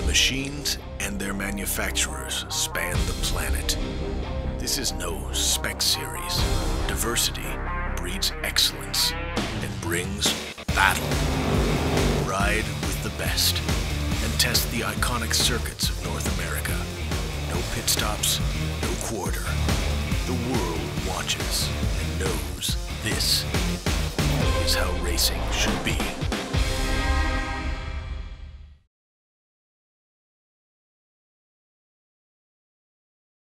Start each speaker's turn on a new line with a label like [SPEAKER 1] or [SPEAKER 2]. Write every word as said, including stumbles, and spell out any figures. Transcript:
[SPEAKER 1] machines and their manufacturers span the planet. This is no spec series. Diversity breeds excellence and brings battle. Ride with the best and test the iconic circuits of North America. No pit stops, no quarter. The world watches and knows this is how racing should be.